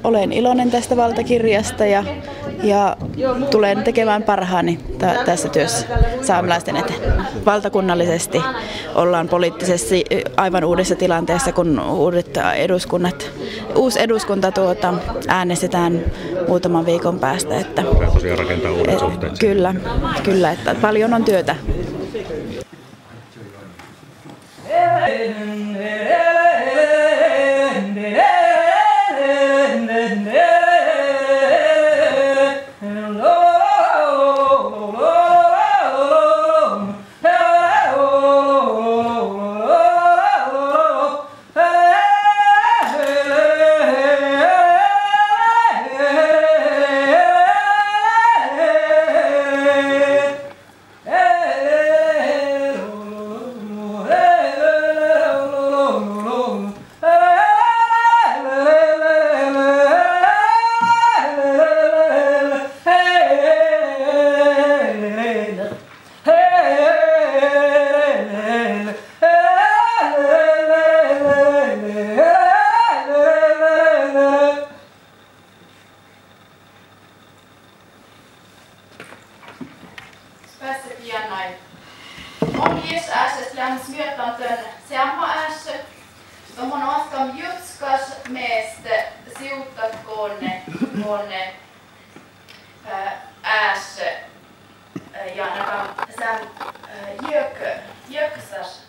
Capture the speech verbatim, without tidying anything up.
olen iloinen tästä valtakirjasta ja, ja tulen tekemään parhaani t- tässä työssä saamelaisten eteen. Valtakunnallisesti ollaan poliittisesti aivan uudessa tilanteessa, kun uudet eduskunnat, uusi eduskunta tuota, äänestetään muutaman viikon päästä. Että, tosiaan rakentaa uudet suhteet. Kyllä, kyllä, että paljon on työtä. Om Hirsäset lämnas myötanten Sammaässö, de har någonstans jutskas mest siutat konne konne ässö ja näkään sam jök jöksas